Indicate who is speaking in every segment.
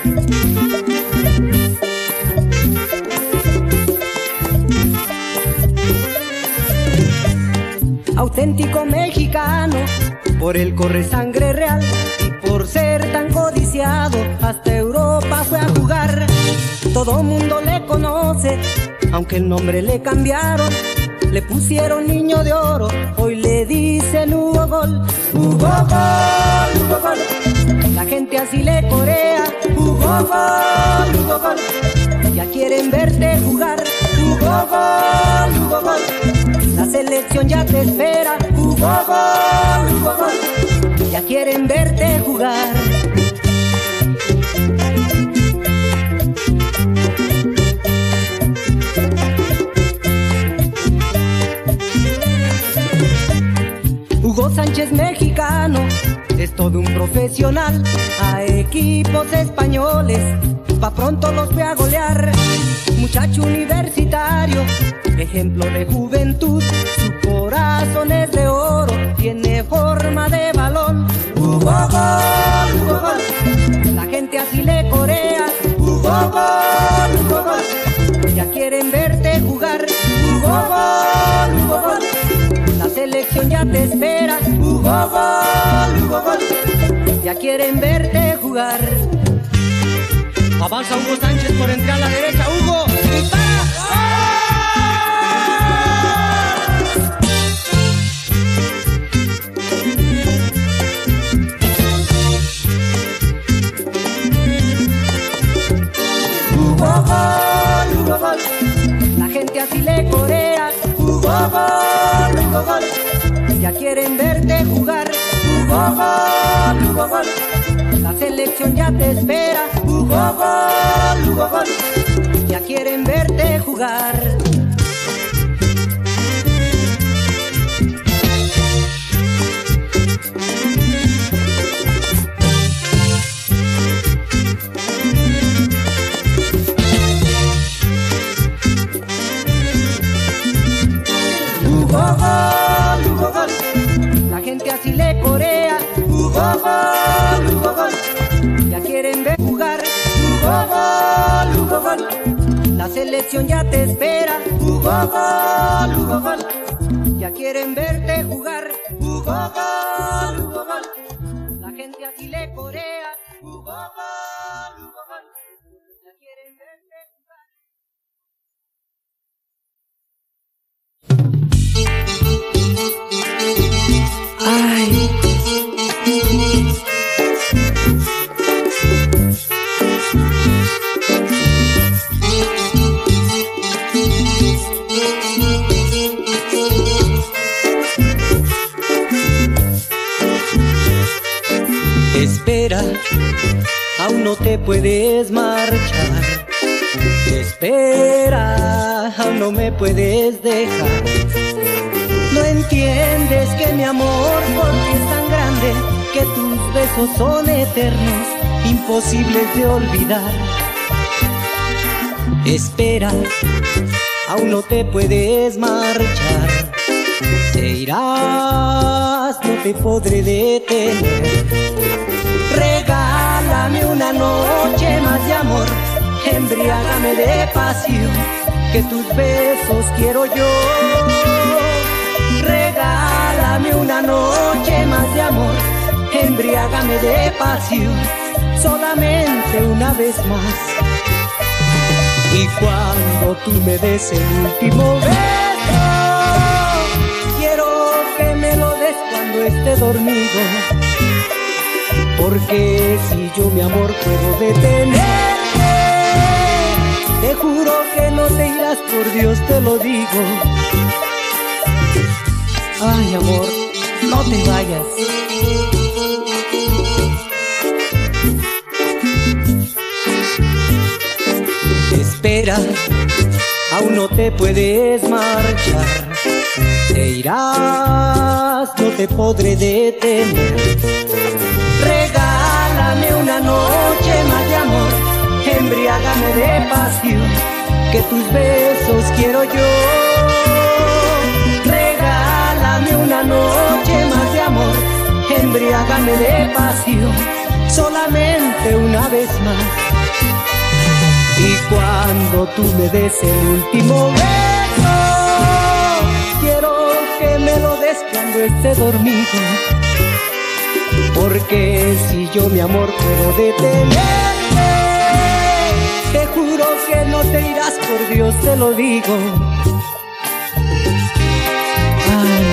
Speaker 1: Auténtico mexicano, por él corre sangre real y por ser tan codiciado hasta Europa fue a jugar. Todo mundo le conoce, aunque el nombre le cambiaron. Le pusieron Niño de Oro, hoy le dicen Hugo Gol. Hugo Gol, Hugo Gol. La gente así le corea. Hugo Gol, Hugo Gol. Ya quieren verte jugar. Hugo Gol, Hugo Gol. La selección ya te espera. Hugo Gol, Hugo Gol. Ya quieren verte jugar. Hugo Sánchez mexicano, es todo un profesional. A equipos españoles, pa' pronto los voy a golear. Muchacho universitario, ejemplo de juventud. Su corazón es de oro, tiene forma de balón. Hugo Gol, Hugo Gol. La gente así le corea. Hugo Gol, Hugo Gol. Ya quieren verte jugar. Hugo Gol, Hugo Gol. La selección ya te espera. Hugo Gol, Hugo Gol. Ya quieren verte jugar. Avanza Hugo Sánchez por entre a la derecha. Hugo, dispara. Hugo Gol, Hugo Gol. La gente así le corea. Hugo Gol, Hugo Gol. Ya quieren verte jugar. Hugo Gol, Hugo Gol. La selección ya te espera. Hugo Gol, Hugo Gol. Ya quieren verte jugar. Hugo Gol, Hugo Gol. La gente así le corea. Hugo Gol, Hugo Gol. Ya quieren ver jugar. Hugo Gol, Hugo Gol. La selección ya te espera. Hugo Gol, Hugo Gol. Ya quieren verte jugar. Hugo Gol, Hugo Gol. La gente así le corea. Hugo Gol, Hugo Gol. Ya quieren verte jugar. Ay. Espera, aún no te puedes marchar. Espera, aún no me puedes dejar. No entiendes que mi amor por ti es tan grande, que tus besos son eternos, imposibles de olvidar. Espera, aún no te puedes marchar. Te irás, no te podré detener. Regálame una noche más de amor, embriágame de pasión, que tus besos quiero yo. Regálame una noche más de amor, embriágame de pasión, solamente una vez más. Y cuando tú me des el último beso, quiero que me lo des cuando esté dormido, porque si yo mi amor puedo detenerte, te juro que no te irás, por Dios te lo digo. Ay, amor, no te vayas. Espera, aún no te puedes marchar. Te irás, no te podré detener. Regálame una noche más de amor, embriágame de pasión, que tus besos quiero yo. Regálame una noche más de amor, embriágame de pasión, solamente una vez más. Y cuando tú me des el último beso, quiero que me lo des cuando esté dormido, porque si yo, mi amor, puedo detenerte, te juro que no te irás, por Dios te lo digo. Ay.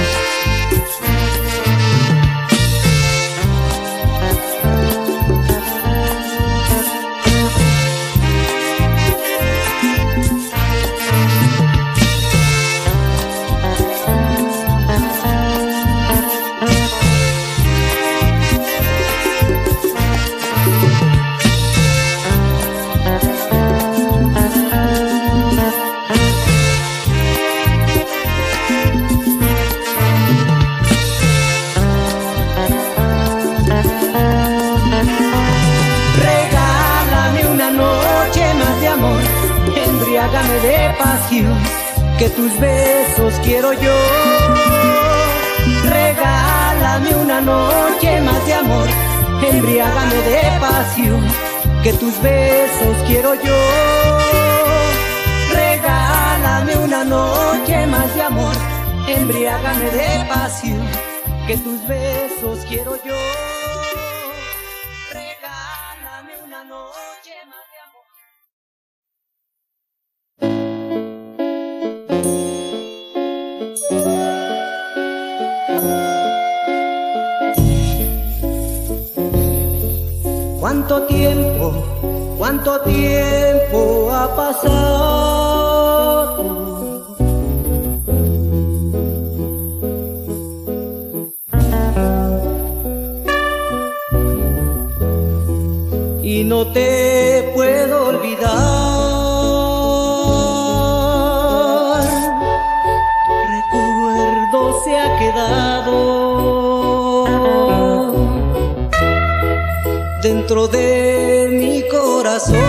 Speaker 1: Embriágame de pasión, que tus besos quiero yo. Regálame una noche más de amor, embriágame de pasión, que tus besos quiero yo. Regálame una noche más de amor, embriágame de pasión, que tus besos quiero yo. Regálame una noche más de amor. ¿Cuánto tiempo ha pasado? Y no te puedo olvidar. Recuerdo se ha quedado dentro de mi corazón.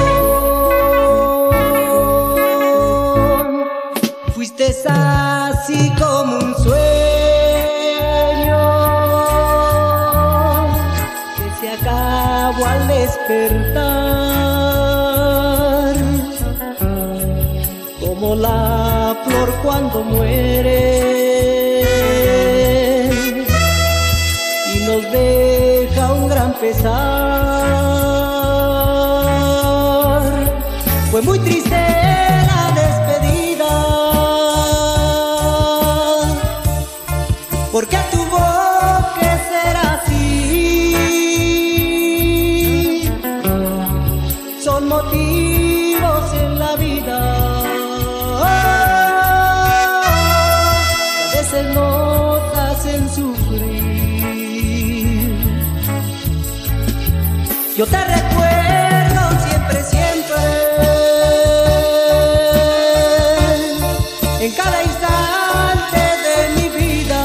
Speaker 1: Fuiste así como un sueño que se acabó al despertar, como la flor cuando muere y nos deja un gran pesar. Fue muy triste la despedida, porque tuvo que ser así. Son motivos en la vida, a veces nos hacen sufrir. Yo te recuerdo siempre, siempre, en cada instante de mi vida.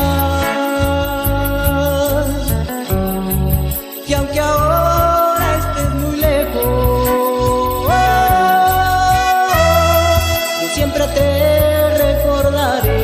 Speaker 1: Y aunque ahora estés muy lejos, yo siempre te recordaré.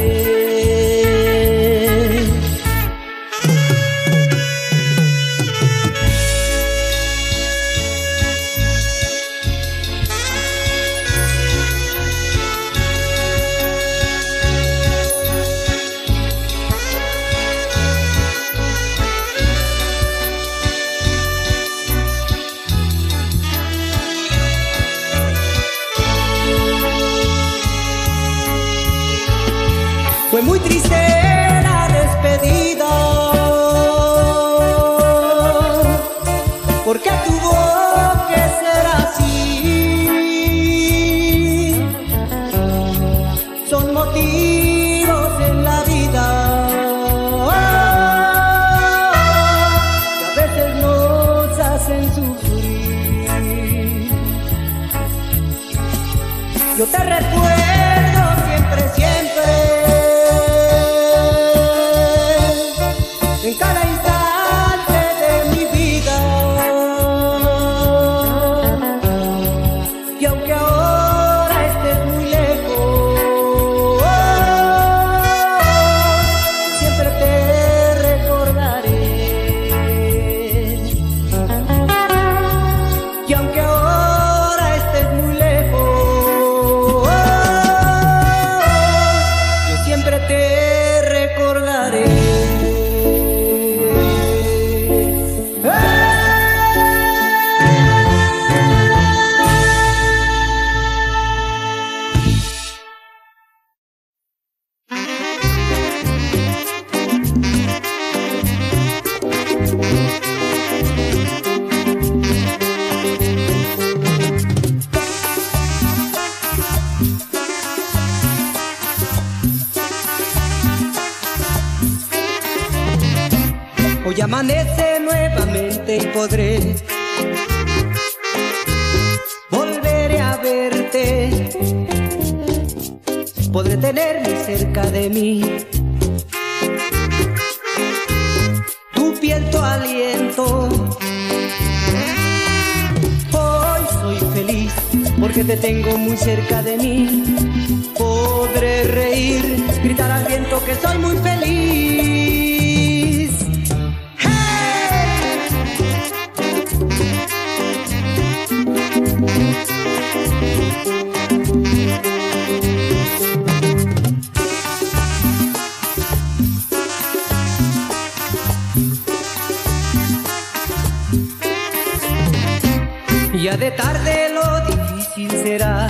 Speaker 1: Fue muy triste la despedida, porque tuvo que ser así. Son motivos en la vida que a veces nos hacen sufrir. Yo te recuerdo siempre, siempre, en cada instante de mi vida. Y aunque ahora estés muy lejos, siempre te recordaré. Hoy amanece nuevamente y podré volveré a verte. Podré tenerte cerca de mí, tu piel, tu aliento. Hoy soy feliz porque te tengo muy cerca de mí. Podré reír, gritar al viento que soy muy feliz. ¡Hey! Ya de tarde lo difícil será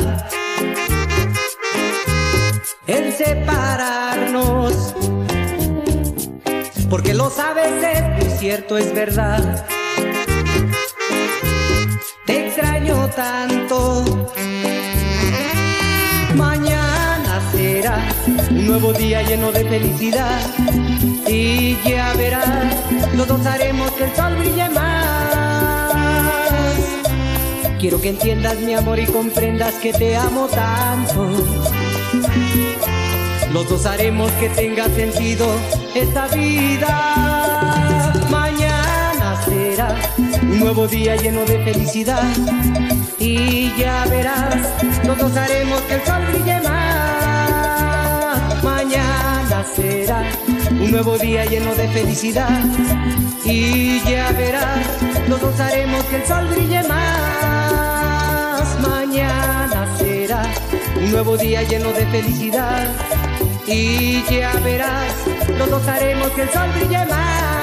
Speaker 1: el separarnos, porque lo sabes, es muy cierto, es verdad. Te extraño tanto. Mañana será un nuevo día lleno de felicidad, y ya verás, los dos haremos que el sol brille más. Quiero que entiendas mi amor y comprendas que te amo tanto. Los dos haremos que tenga sentido esta vida. Mañana será un nuevo día lleno de felicidad, y ya verás, los dos haremos que el sol brille más. Mañana será un nuevo día lleno de felicidad, y ya verás, los dos haremos que el sol brille más. Mañana será un nuevo día lleno de felicidad, y ya verás, los dos haremos que el sol brille más.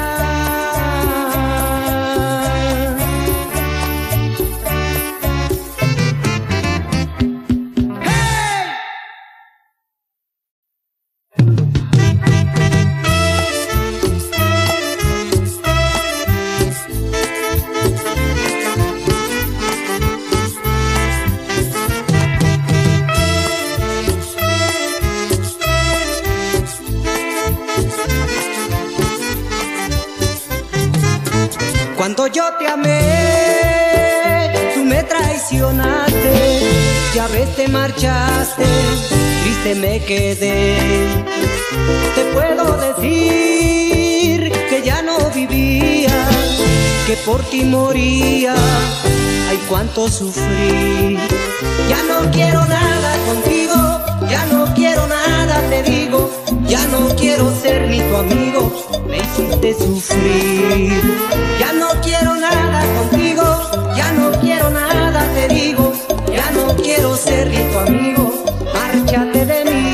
Speaker 1: Cuando yo te amé, tú me traicionaste, ya ves te marchaste, triste me quedé. Te puedo decir que ya no vivía, que por ti moría, ay cuánto sufrí. Ya no quiero nada contigo, ya no quiero nada, te digo, ya no quiero ser ni tu amigo, me hiciste sufrir. Ya no quiero nada contigo, ya no quiero nada, te digo, ya no quiero ser ni tu amigo, márchate de mí.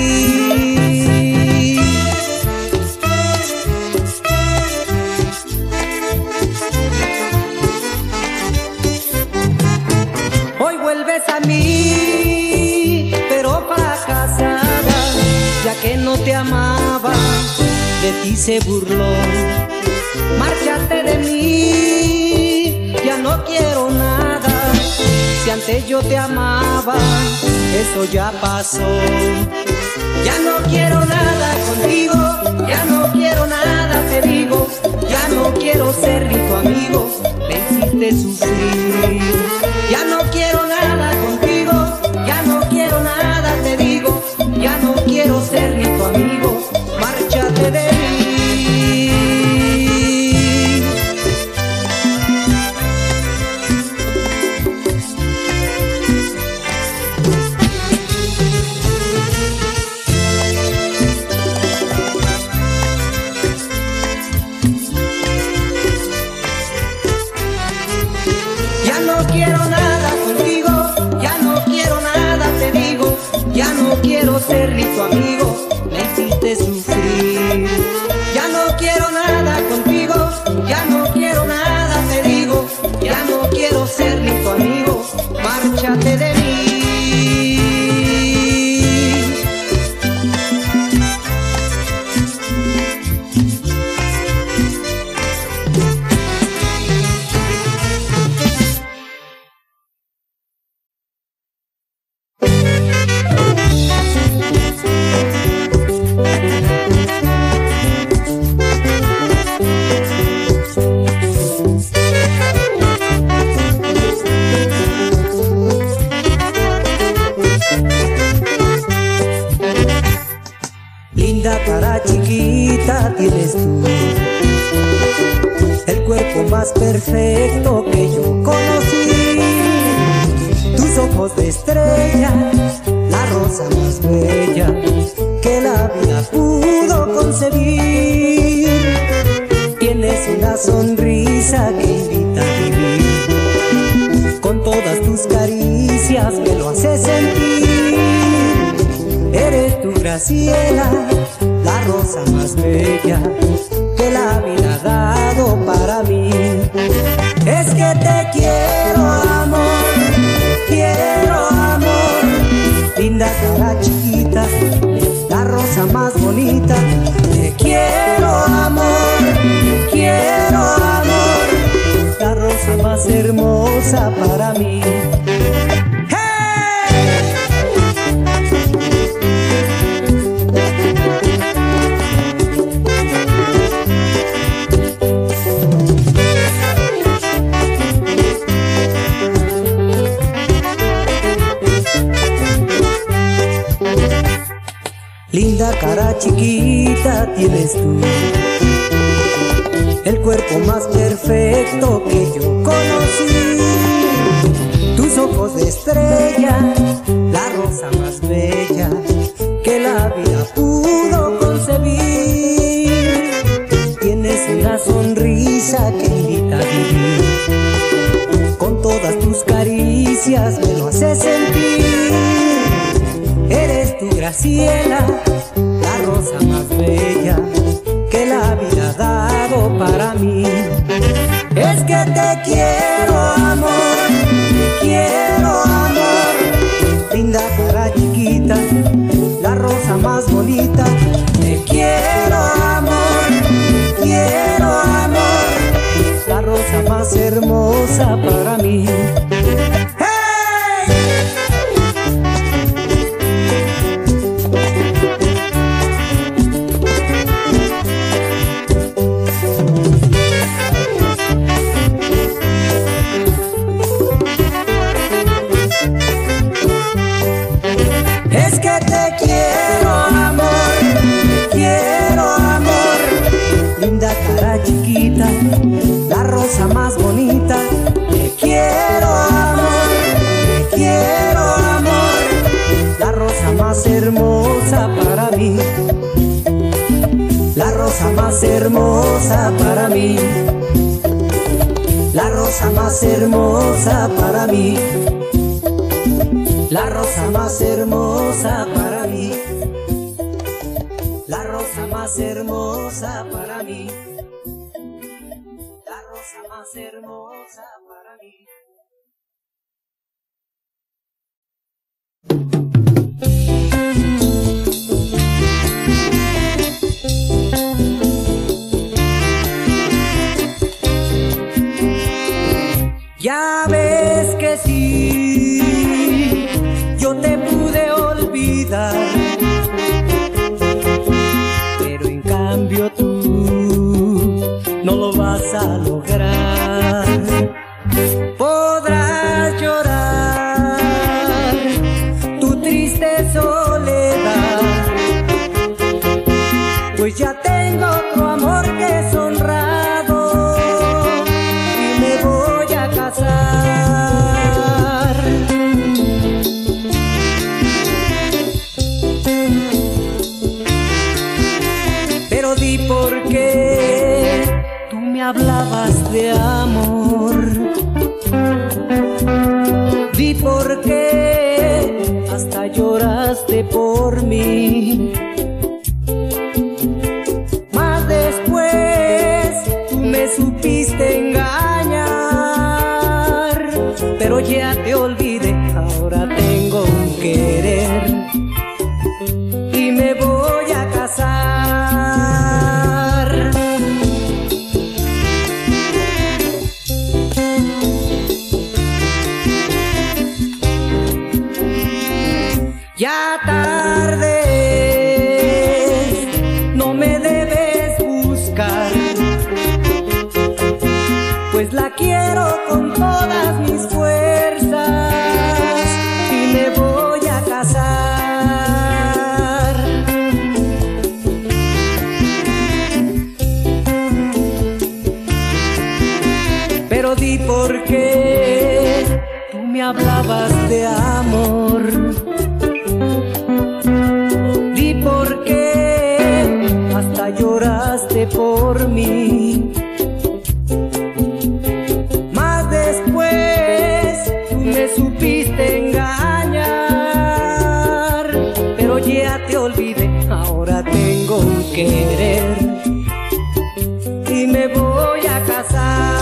Speaker 1: Hoy vuelves a mí, pero fracasada, ya que no te amaba, de ti se burló. Márchate de mí, ya no quiero nada. Si antes yo te amaba, eso ya pasó. Ya no quiero nada contigo, ya no quiero nada, te digo, ya no quiero ser ni tu amigo, me hiciste sufrir. Ya no quiero nada contigo, ya no quiero nada, te digo, ya no quiero ser ni tu amigo, márchate de mí. Ya no quiero nada contigo, ya no quiero nada, te digo, ya no quiero ser ni tu amigo, me hiciste sufrir. Ya no quiero nada contigo, ya no quiero nada, te digo, ya no quiero ser ni tu amigo, márchate de mí. tienes tú, el cuerpo más perfecto que yo conocí, tus ojos de estrella, la rosa más bella que la vida pudo concebir. Tienes una sonrisa que invita a vivir, con todas tus caricias me lo hace sentir. Eres tu Graciela, la rosa más bella que la vida ha dado para mí. Es que te quiero amor, linda cara chiquita, la rosa más bonita. Te quiero amor, la rosa más hermosa para mí. Linda cara chiquita tienes tú, el cuerpo más perfecto que yo conocí, tus ojos de estrella, la rosa más bella que la vida pudo concebir. Tienes una sonrisa que invita a vivir, con todas tus caricias me lo hace sentir. Eres tu Graciela, la rosa más bella que la vida ha dado para mí. Es que te quiero amor, linda cara chiquita, la rosa más bonita. Te quiero amor, la rosa más hermosa para mí. La rosa más bonita. Te quiero amor, la rosa más hermosa para mí, la rosa más hermosa para mí, la rosa más hermosa para mí, la rosa más hermosa para mí, la rosa más hermosa para mí, la rosa más hermosa para mí. Ya ves que sí, yo te pude olvidar, pero en cambio tú no lo vas a lograr. Podrás llorar tu triste soledad, pues ya tengo otro amor que es honrado y me voy a casar. Pero di por qué tú me hablabas de amor, di por qué hasta lloraste por mí. Mas después tú me supiste engañar, pero ya te olvidé, ahora tengo un querer y me voy a casar. Ya tarde es, no me debes buscar, pues la quiero con todas mis fuerzas y me voy a casar. me hablabas de amor. Di por qué hasta lloraste por mí. Más después tú me supiste engañar, pero ya te olvidé, ahora tengo un querer y me voy a casar.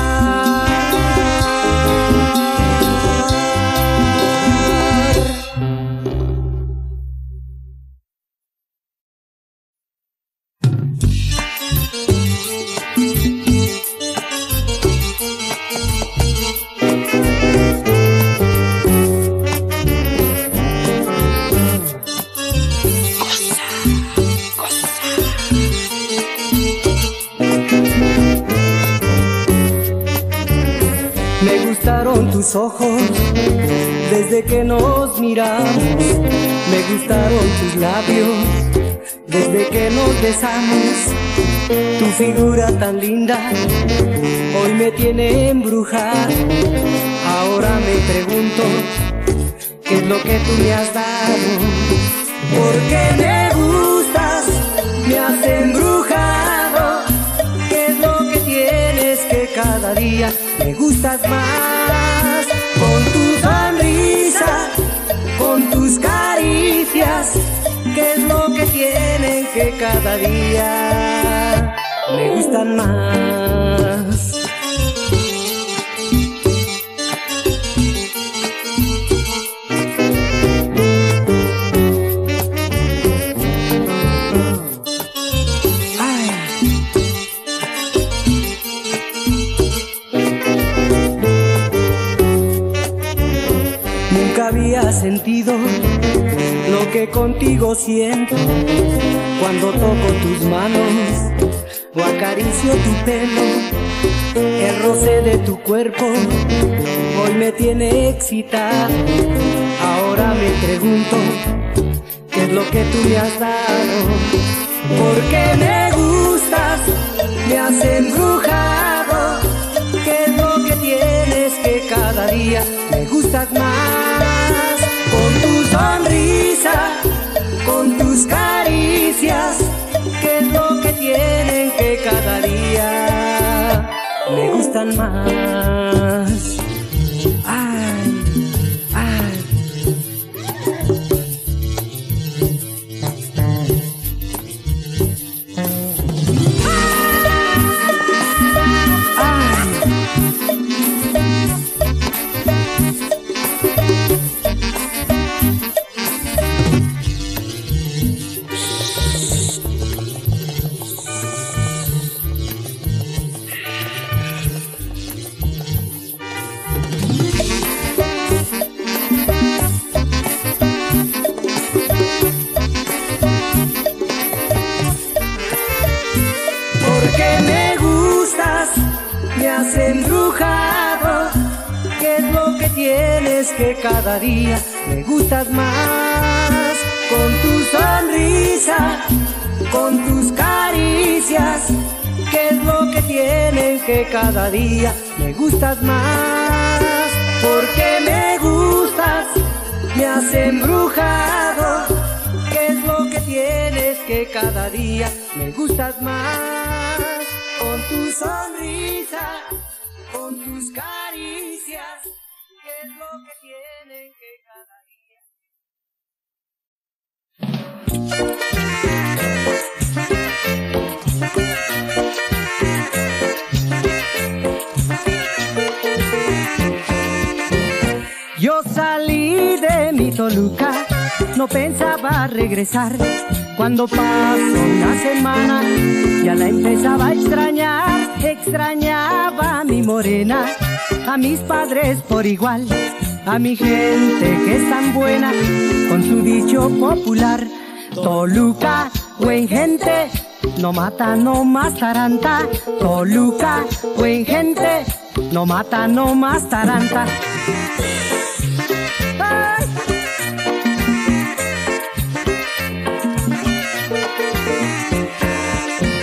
Speaker 1: Me gustaron tus ojos desde que nos miramos. Me gustaron tus labios desde que nos besamos. Tu figura tan linda hoy me tiene embrujada. Ahora me pregunto qué es lo que tú me has dado. Porque me gustas, me has embrujado. ¿Qué es lo que tienes que cada día me gustas más? Con tu sonrisa, con tus caricias, ¿qué es lo que tienen que cada día me gustan más? Nunca había sentido lo que contigo siento cuando toco tus manos o acaricio tu pelo. El roce de tu cuerpo hoy me tiene excitada. Ahora me pregunto qué es lo que tú me has dado. Porque me gustas, me has embrujado. ¿Qué es lo que tienes que cada día me gustas más? Con tu sonrisa, con tus caricias, ¿qué es lo que tienen que cada día me gustan más? Ay, ay. Porque me gustas, me has embrujado. ¿Qué es lo que tienes que cada día me gustas más? Con tu sonrisa, con tus caricias, ¿qué es lo que tienen que cada día me gustas más? Porque me gustas, me has embrujado. ¿Qué es lo que tienes que cada día me gustas más? Con tu sonrisa, con tus caricias, ¿qué es lo que tienen que cada día? Yo salí de mi Toluca, no pensaba regresar. Cuando pasó una semana, ya la empezaba a extrañar. Extrañaba a mi morena, a mis padres por igual, a mi gente que es tan buena, con su dicho popular. Toluca, buen gente, no mata, no más taranta. Toluca, buen gente, no mata, no más taranta. ¡Ay!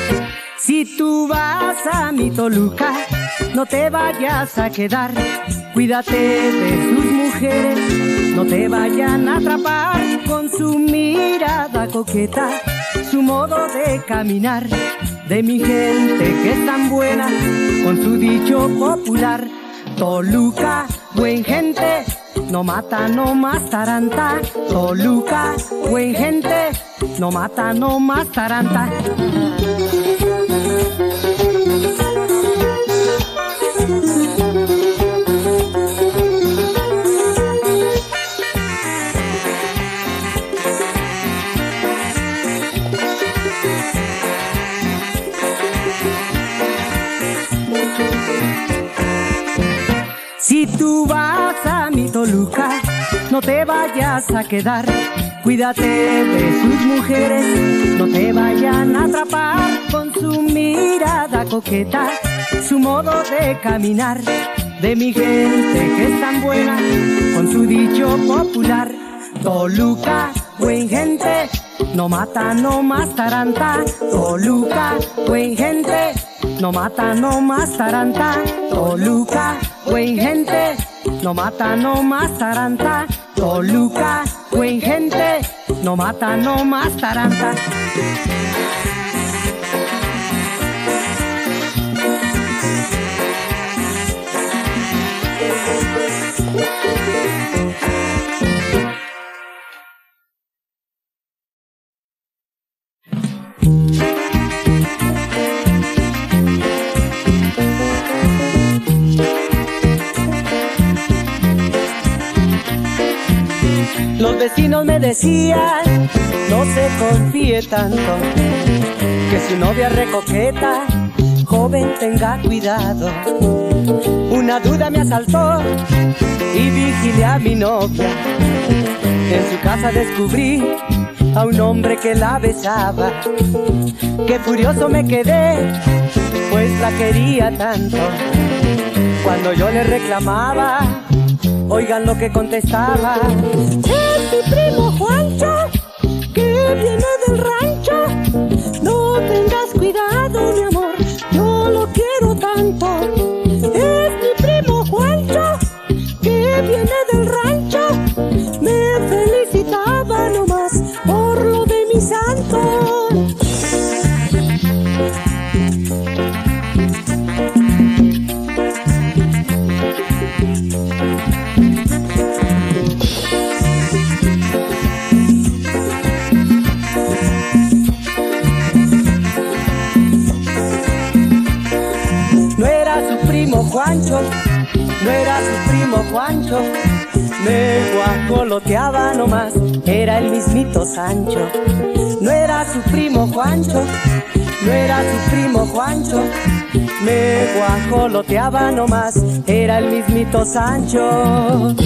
Speaker 1: Si tú vas a mi Toluca, no te vayas a quedar, Cuídate de sus mujeres, no te vayan a atrapar con su mirada coqueta, su modo de caminar. De mi gente que es tan buena, con su dicho popular. Toluca, buen gente, no mata, no más taranta. Toluca, buen gente, no mata, no más taranta. Si tú vas a mi Toluca, no te vayas a quedar. Cuídate de sus mujeres, no te vayan a atrapar con su mirada coqueta, su modo de caminar. De mi gente que es tan buena, con su dicho popular. Toluca, buen gente, no mata, no más taranta. Toluca, buen gente, no mata, no más taranta. Toluca, buen gente, no mata, no más taranta. Toluca, buen gente, no mata, no más taranta. Los vecinos me decían, no se confíe tanto, que su novia recoqueta, joven tenga cuidado. Una duda me asaltó y vigilé a mi novia. En su casa descubrí a un hombre que la besaba. Qué furioso me quedé, pues la quería tanto. Cuando yo le reclamaba, oigan lo que contestaba. Es mi primo Juancho, que viene del rancho. No tengas cuidado, mi amor, yo lo quiero tanto. Es mi primo Juancho, que viene del rancho. Me felicitaba nomás por lo de mi santo. Juancho, no era su primo Juancho, me guajoloteaba nomás, era el mismito Sancho. No era su primo Juancho, no era su primo Juancho, me guajoloteaba nomás, era el mismito Sancho.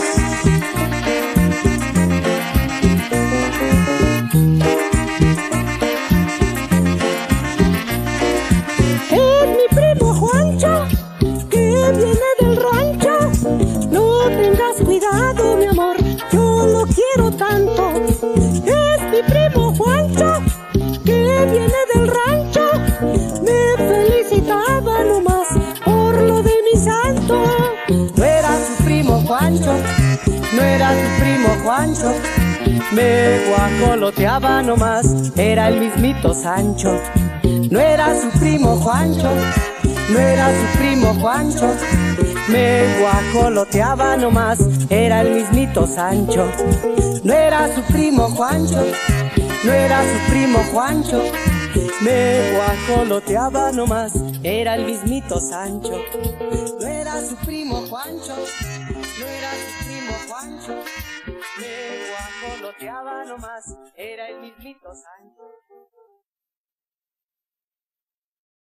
Speaker 1: No era su primo Juancho, me guajoloteaba nomás, era el mismito Sancho. No era su primo Juancho, no era su primo Juancho, me guajoloteaba nomás, era el mismito Sancho. No era su primo Juancho, no era su primo Juancho, me guajoloteaba nomás, era el mismito Sancho. No era su primo Juancho, no era su primo Juancho, me guajoloteaba nomás, era el mismito Sancho.